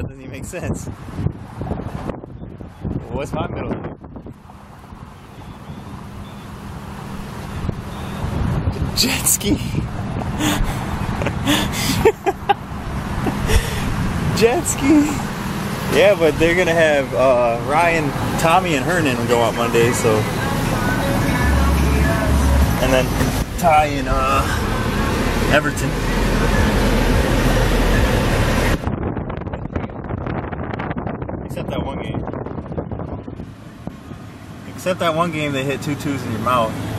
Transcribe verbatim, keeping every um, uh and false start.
That doesn't even make sense. What's my middle name? Jet ski. Jet ski. Yeah, but they're gonna have uh, Ryan, Tommy, and Hernan go out Monday, so. And then Ty and uh, Everton. Except that one game. Except that one game they hit two twos in your mouth.